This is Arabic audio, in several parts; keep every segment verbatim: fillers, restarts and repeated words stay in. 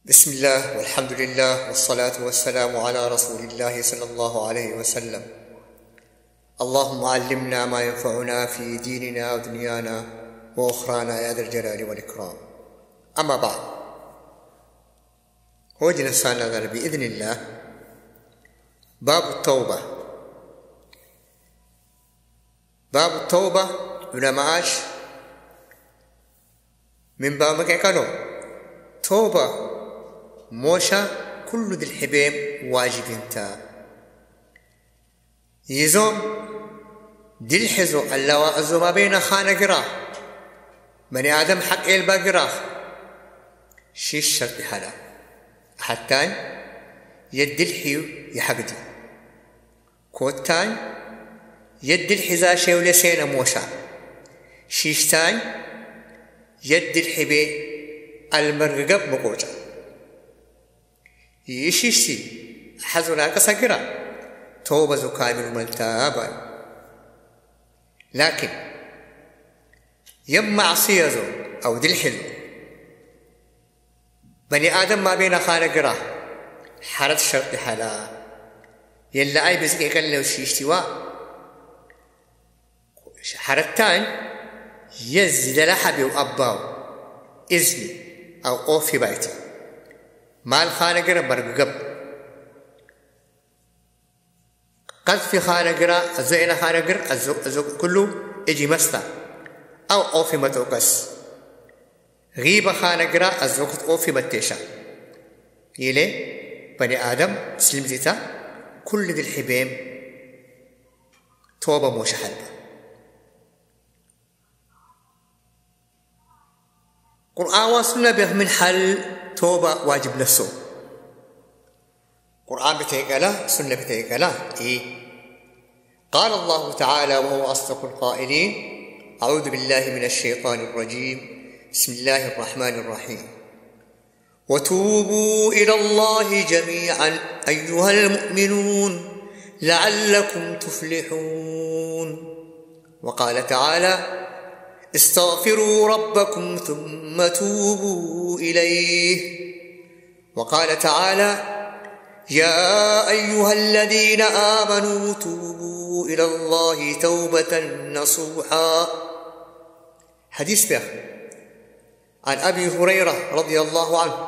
بسم الله والحمد لله والصلاة والسلام على رسول الله صلى الله عليه وسلم. اللهم علمنا ما ينفعنا في ديننا ودنيانا وأخرانا يا ذا الجلال والإكرام. أما بعد، وجنا سالنا بإذن الله باب التوبة. باب التوبة علماء من باب مكانه توبة موشا كل ذي الحبيب واجب انت يزوم دي الحزو اللواء الزو ما بين خانة قراه بني آدم حق إلبا قراه شيش شرط حالا حتى يد الحيو يحقدي كوتان يد الحزا شيو لسينا موشا شيشتان يد الحبيب المرقب مقوجا يشيشي حزونا كسكرا توبة كامل ملتابا، لكن يم معصية زو أو دي الحلو بني آدم ما بين خانقرا حرد شرط حلا يلا أي بزكي قال له شيشتوا حردتان يزد لحبي وأباو إذني أو أوفي بايتي مال خانقرا برقب قد في خانقرا الزئنا خانقر الزو كله اجي مستا او اوفي متوقس غيبة خانقرا الزوكت اوفي متيشا يلي بني آدم سلم زيتا كل ذي الحبيم توبة موش حلبة. قرآن وصلنا به من حل توبة واجب نفسه. قرآن بتيقلا سنة بتيقلا إيه؟ قال الله تعالى وهو أصدق القائلين: أعوذ بالله من الشيطان الرجيم، بسم الله الرحمن الرحيم، وتوبوا إلى الله جميعا أيها المؤمنون لعلكم تفلحون. وقال تعالى: استغفروا ربكم ثم توبوا إليه. وقال تعالى: يا أيها الذين آمنوا توبوا إلى الله توبة نصوحا. حديث به عن أبي هريرة رضي الله عنه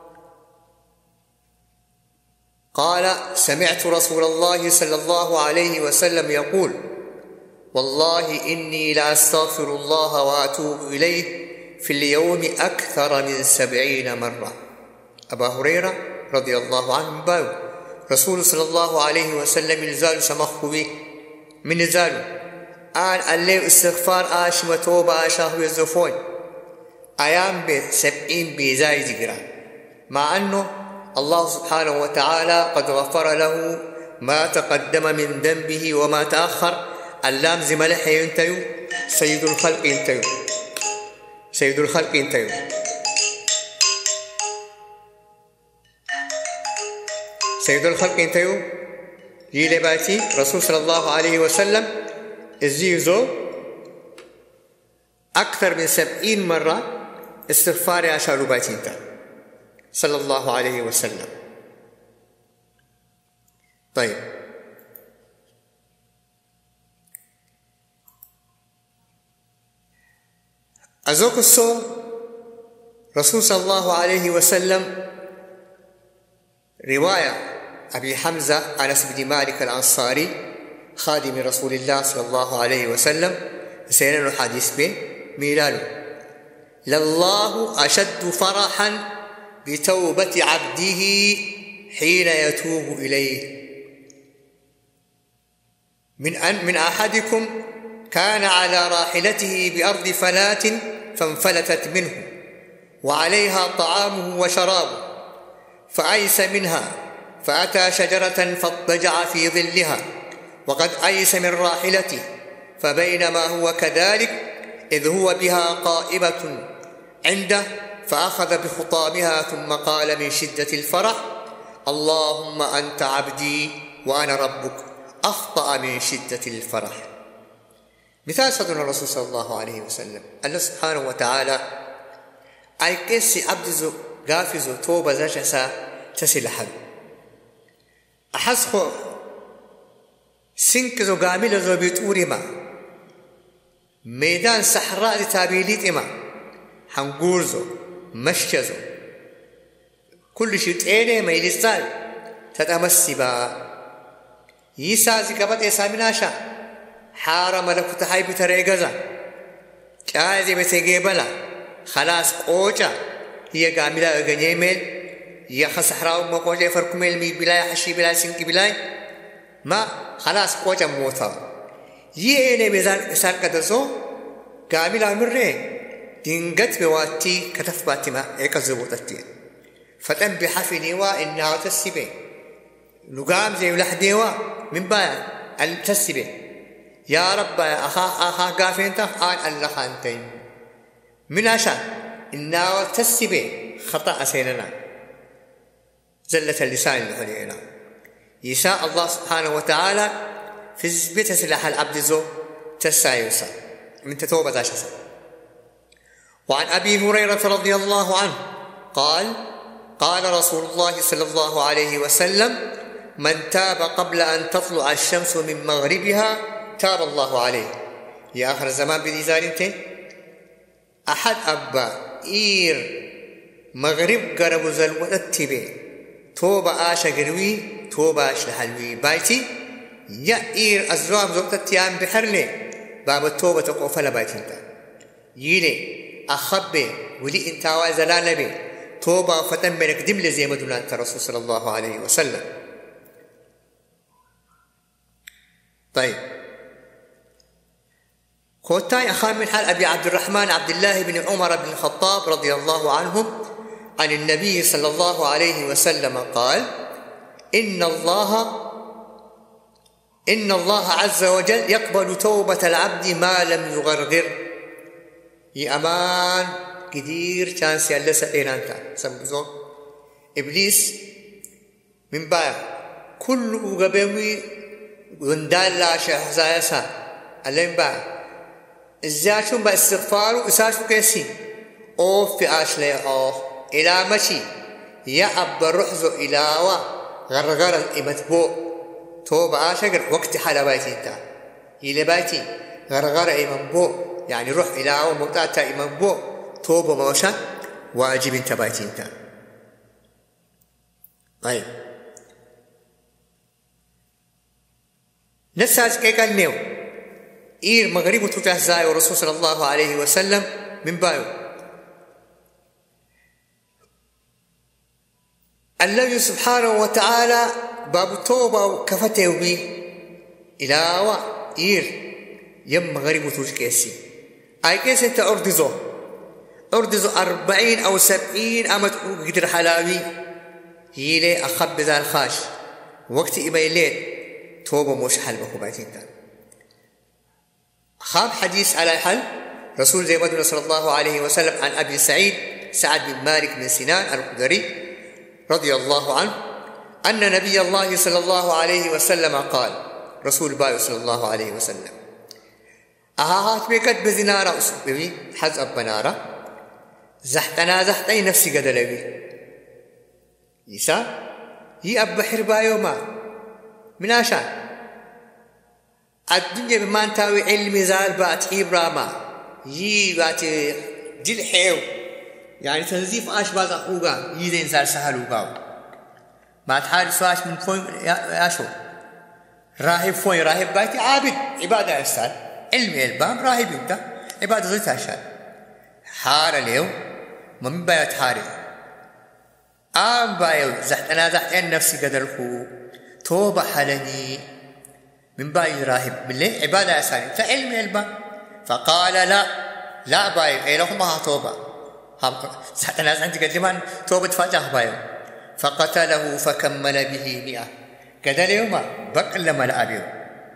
قال: سمعت رسول الله صلى الله عليه وسلم يقول: والله إني لأستغفر الله وأتوب إليه في اليوم أكثر من سبعين مرة. أبا هريرة رضي الله عنه باو رسول صلى الله عليه وسلم نزال سمخوي من نزال آن اللي استغفار آش متوبة آشاه يزفون أيام بيت سبعين بيزاي جرا، مع أنه الله سبحانه وتعالى قد غفر له ما تقدم من ذنبه وما تأخر. اللام زملح ينتيو سيد الخلق ينتيو سيد الخلق ينتيو سيد الخلق ينتيو يلباتي رسول صلى الله عليه وسلم الزيزو أكثر من سبعين مرة استغفار يا شارباتي صلى الله عليه وسلم. طيب، أزوك الصوم رسول صلى الله عليه وسلم رواية أبي حمزة أنس بن مالك الأنصاري خادم رسول الله صلى الله عليه وسلم سيرنا الحديث به ميلاله: لله أشد فرحا بتوبة عبده حين يتوب إليه من أن من أحدكم كان على راحلته بأرض فلات فانفلتت منه وعليها طعامه وشرابه فأيس منها فأتى شجرة فاضطجع في ظلها وقد أيس من راحلته، فبينما هو كذلك إذ هو بها قائمة عنده فأخذ بخطامها ثم قال من شدة الفرح: اللهم أنت عبدي وأنا ربك، أخطأ من شدة الفرح. مثال صدر الرسول صلى الله عليه وسلم الله سبحانه وتعالى أي كيسي عبد قافزو توبة زجسا تسلحل أحسخو سنكزو قامل زو بيتوري ما ميدان صحراء تابيليت إما حنقورزو مشجزو كل شيء تأني ما يلستال تتمسي با يسازي كبت إسامناشا حارم لكو تحاي بتريقزا جازي بتجيبلا خلاص قوجا هي قاملة أغنيمل يا صحراء ما قوجا فركمل مي بلاي حشي بلاي سنكي بلاي ما خلاص قوجا موتا ييني بيزان إسان كدزو قاملة مرة دينغت بواتي كتف باتما إيكا زبوطتين فتن بحفني وإنها تسبي نقام زي ولحديوا من بايا التسبي يا رب أخا أخا قافين تخ آن الله خانتين من عشان إنها تسبي خطأ سيننا زلة اللسان الحلينا يشاء الله سبحانه وتعالى في بيت سلاح العبد زو تسايوسا من تتوبة عشسا. وعن أبي هريرة رضي الله عنه قال قال رسول الله صلى الله عليه وسلم من تاب قبل أن تطلع الشمس من مغربها تاب الله عليه. يا آخر الزمان بذيزارين أحد أبا إير مغرب قرب زلوة التبي توبة آشا قروي توبة آشا حلوي بايتي يا إير أزرام زوجة التيام بحرلي باب التوبة تقوفل بايتين يلي أخبي ولي انتاوا زلال بي توبة فتن منك دمل زي ما دولان الرسول صلى الله عليه وسلم. طيب خوتاي أخام من حال أبي عبد الرحمن عبد الله بن عمر بن الخطاب رضي الله عنهم عن النبي صلى الله عليه وسلم قال إن الله إن الله عز وجل يقبل توبة العبد ما لم يغرغر. يا أمان كثير كان سيالسة إيرانتا سمزون إبليس من بعد كل أغبوي وندال لا شهزايسا اللين بعد إزاشون باستغفار إساشو كيسي أوف في آشلي أوف إلى مشي يا أب الرحزو إلى وا غرغر الإمتبو توبة آشقر وقت حال بايتين تا إلى بايتي غرغر إمتبو يعني روح إلى وا مقطعتا إمتبو توبة موشا واجب انت بايتين تا. طيب نساج كيكا النيو إير مغرب تجهزاي ورسول صلى الله عليه وسلم من بايو الله سبحانه وتعالى باب التوبة كفته بي إلى وا إير يم مغرب تجكيسي أي كيس انت أردزو أردزو أربعين أو سبعين أمت قدر حلاوي يلي أخب ذا الخاش وقت إبايلين توبة مش حل بكو بايتين تا. خاب حديث على الحل رسول زي ما صلى الله عليه وسلم عن أبي سعيد سعد بن مالك بن سنان الخدري رضي الله عنه أن نبي الله صلى الله عليه وسلم قال رسول باي صلى الله عليه وسلم أهاهات بيكت بزنارة أسبوي حز أبنارة زحتنا زحتي نفسي قد لبي يسا هي أب حربايو ما من عشان الدنيا بمان تاوي علمي زال بات إبراما يي بات جل حيو يعني تنزيف آش باز أخوغا يزين زال سهلوغاو ما تحارس واش من فوين ياشو راهب فوين راهب باتي عابد عبادة أستاذ علمي البام راهب انت عبادة زيت عشان حار اليوم من بايت حاري آم بايو زحت أنا زحت أن نفسي قدركو توبة حلني من باي راهب بالله عبادة أساني فعلمي البام فقال لا لا بايو إيه لهم ما توبة زحت أنا زحت قدمان توبة فجاه بايو فقتله فكمل به مئة قدر يوم بقى لما لا أبيو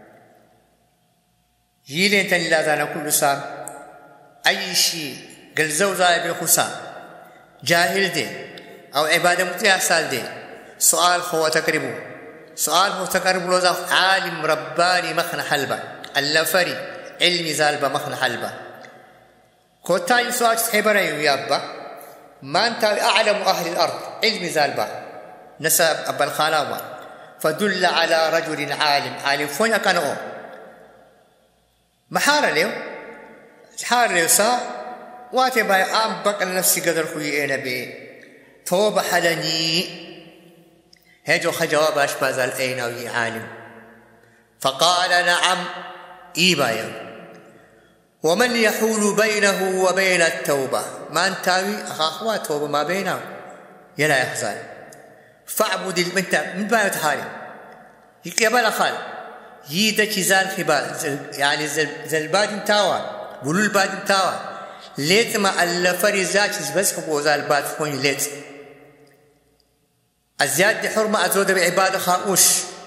يلين تاني لا زانا كل سام أي شيء قل زوزا ابن خسام جاهل دي أو عبادة متياسال دي سؤال هو تقربه سؤال هو تقرب لوزا عالم رباني مخنا حلبة اللفري علمي زالبة مخنا حلبة كوتاي سؤال تحبره يابا ما أنت أعلم أهل الأرض علم زالبا نسب أبا الخاناوة فدل على رجل عالم عالم فون أكانوا محار له حار له سا واتي باي أم بق النفس قدر خوي أنا بي توب حلني هجو خجواب أشباز الأينوي عالم فقال نعم إيبايا ومن يحول بينه وبين التوبة ما انتاوي أخوة توبة ما بينه يلا يحزن فاعبد المنت من بايت حالي يقبل أخال يدا كيزان خبال يعني زلباد انتاوا بلو الباد انتاوا ليت ما الفري زاكس بس كبو زلباد فوني ليت الزياد حرمة أزود بعبادة خاوش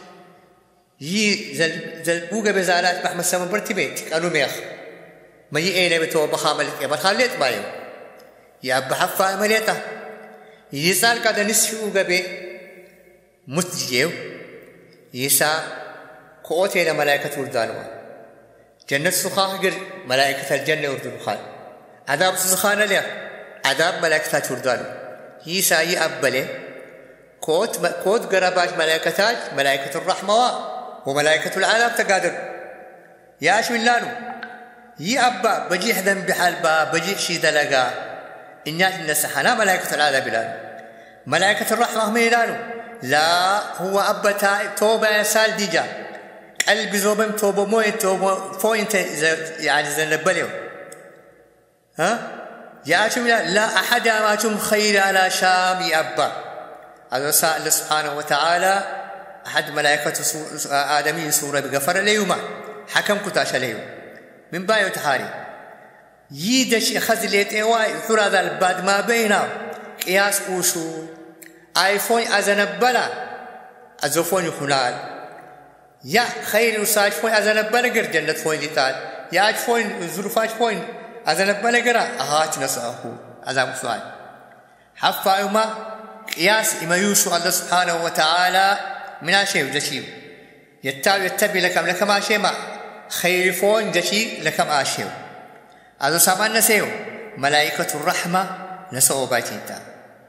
يي زل زلبوجة بزالات محمد سما برتبيت قالوا ميخ ما يأينا بتوبة خاملك يا برخاليت بايو يا بحفا مليته يسال كذا نسيو جبي متجيو يسا قوتنا ملائكة وردانوا جنة سخاء غير ملائكة الجنة وردون خال عذاب سخانة له عذاب ملائكة وردانوا يسا يأبله قوت قوت قرباش ملائكتاج ملائكة الرحمة وملائكة العذاب تقادر يا شو اللانو يا أبا بجيح ذنب بحال با بجيح شي دلقا إنيات النسحنا ملائكة العذاب لانو ملائكة الرحمة هم يلانو لا هو أبا توبة يسال ديجا قلب زوبم توبة موي توبة فوينت يعني زنبليو ها يا شو لا أحد أماتهم خير على شام يا أبا هذا سأل سبحانه وتعالى أحد ملائكة آدمي سورة بغفر ليوما حكم كتاش ليوم من بايو تحاري يدش خزلت ايواي حرا ذا الباد ما بينا قياس اوشو ايفون ازنبلا ازوفون خلال يا خير وساج فون ازنبلا غير جنة فون لتال يا فون ظروفاج فون ازنبلا غير اهات نساهو ازام سؤال حفا يوما قياس اما يوشو الله سبحانه وتعالى من اشياء جشيم يتابع يتبع لكم لكم اشياء ما خير فون جشي لكم اشياء هذا سامان نسيو ملائكة الرحمة نسوا باتيتا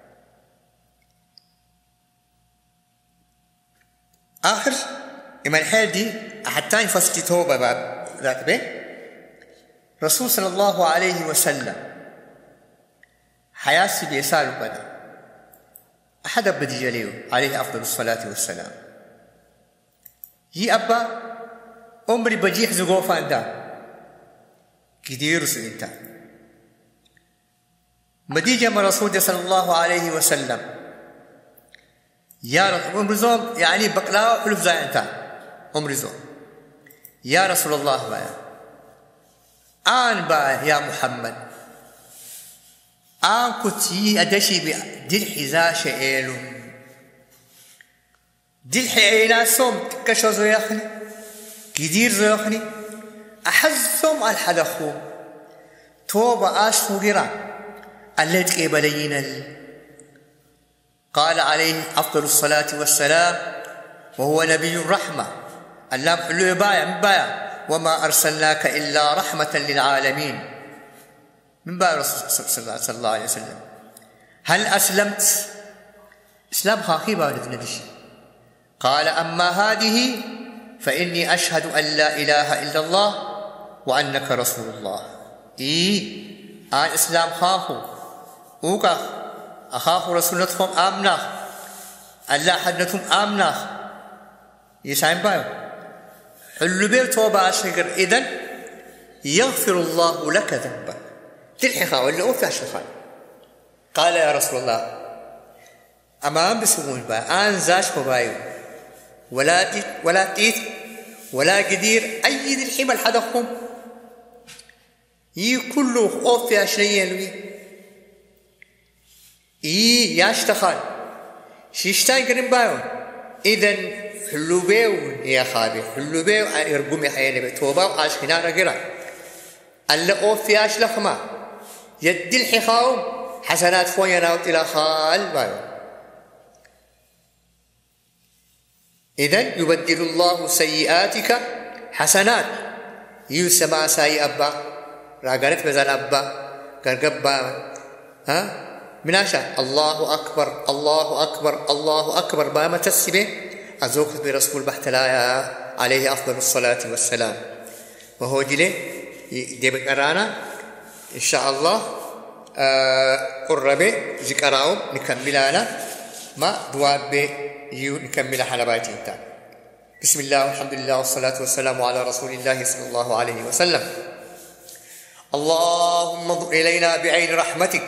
آخر إما الحال دي حتى ينفسك توبة باب ذاك به رسول صلى الله عليه وسلم حياسي بيسال بدا أحد بدي جليو عليه أفضل الصلاة والسلام يي أبا عمري بجيح زغوفان دا كثير سئلت مديجة من رسول صلى الله عليه وسلم يا رسول عمر زوم يعني بقلاوة حلف زي انت عمر زوم يا رسول الله بايا آن بايا يا محمد آن كتي أدشي بدل حزاش إيلو دل حيلا سوم كشو زيخني كثير زيخني أحزهم الحدخو توبة آش فقرا التي قبلين قال عليه أفضل الصلاة والسلام وهو نبي الرحمة اللام حلو يبايا من بايا وما أرسلناك إلا رحمة للعالمين من بايا رسول صلى الله عليه وسلم هل أسلمت إسلام خاخي بارد نبيش قال أما هذه فإني أشهد أن لا إله إلا الله وأنك رسول الله إيه آن إسلام خاخو أوكا أخاخو رسولتكم آمنا الله حدنتم آمنا يسعين بايو حلو بير توبة أشهر إذن يغفر الله لك ذنبك تلحقا ولا أوفي أشهر قال يا رسول الله أمام بسمون بايو آن زاشكو بايو ولا تيت ولا تيت ولا قدير أي ذي الحمل حدخهم يي كله أوفي أشريا لوي يي ياشتخال شيشتاي قرن بايون إذن حلو بيو يا خابي حلو بيو يرقومي حياني بتوبة وعاش خنارة قرا ألا أوفي أشلخما يدي الحخاوم حسنات فوين ناوت إلى خال بايون إذن يبدل الله سيئاتك حسنات يسمع ساي أبا راقرت بزال أبا قرقبا ها مناشا الله أكبر الله أكبر الله أكبر بما تسبه أزوك برسول بحتلايا عليه أفضل الصلاة والسلام وهو جلي ديبك أرانا إن شاء الله قربي ذكراهم نكملنا ما دواب يو نكمل حلبات انت. بسم الله والحمد لله والصلاة والسلام على رسول الله صلى الله عليه وسلم. اللهم انظر إلينا بعين رحمتك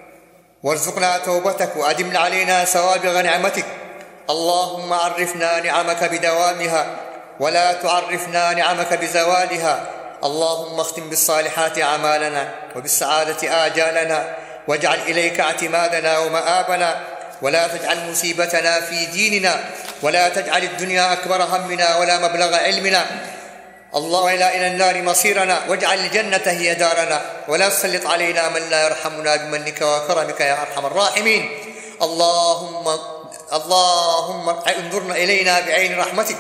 وارزقنا توبتك وأدم علينا سوابغ نعمتك. اللهم عرفنا نعمك بدوامها ولا تعرفنا نعمك بزوالها. اللهم اختم بالصالحات أعمالنا وبالسعادة آجالنا واجعل إليك اعتمادنا ومآبنا ولا تجعل مصيبتنا في ديننا ولا تجعل الدنيا أكبر همنا ولا مبلغ علمنا. الله ولا إلى النار مصيرنا واجعل الجنة هي دارنا ولا تسلط علينا من لا يرحمنا بمنك وكرمك يا أرحم الراحمين. اللهم اللهم انظرنا إلينا بعين رحمتك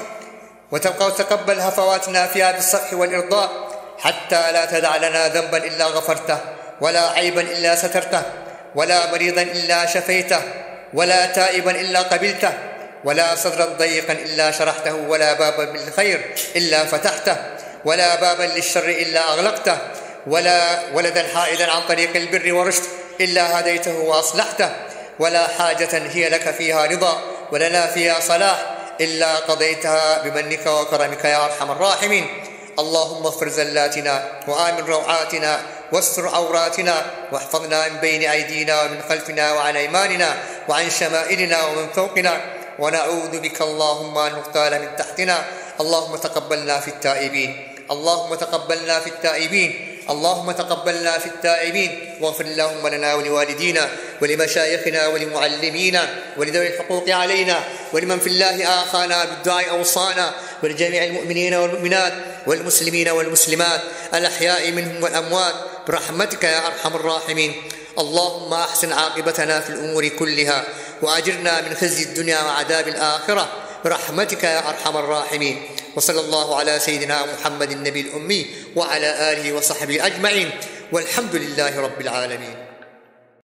وتقبل هفواتنا فيها بالصفح والإرضاء حتى لا تدع لنا ذنبا إلا غفرته ولا عيبا إلا سترته ولا مريضا إلا شفيته ولا تائبا إلا قبلته ولا صدرا ضيقا إلا شرحته ولا بابا بالخير إلا فتحته ولا بابا للشر إلا أغلقته ولا ولدا حائدا عن طريق البر والرشد إلا هديته وأصلحته ولا حاجة هي لك فيها رضا ولنا فيها صلاح إلا قضيتها بمنك وكرمك يا أرحم الراحمين. اللهم اغفر زلاتنا وآمن روعاتنا واستر عوراتنا واحفظنا من بين أيدينا ومن خلفنا وعن أيماننا وعن شمائلنا ومن فوقنا ونعوذ بك اللهم أن نغتال من تحتنا. اللهم تقبلنا في التائبين اللهم تقبلنا في التائبين اللهم تقبلنا في التائبين واغفر اللهم لنا ولوالدينا ولمشايخنا ولمعلمينا ولذوي الحقوق علينا ولمن في الله آخانا بالدعاء أوصانا ولجميع المؤمنين والمؤمنات والمسلمين والمسلمات الأحياء منهم والأموات برحمتك يا أرحم الراحمين. اللهم أحسن عاقبتنا في الأمور كلها وأجرنا من خزي الدنيا وعذاب الآخرة برحمتك يا أرحم الراحمين. وصلى الله على سيدنا محمد النبي الأمي وعلى آله وصحبه أجمعين والحمد لله رب العالمين.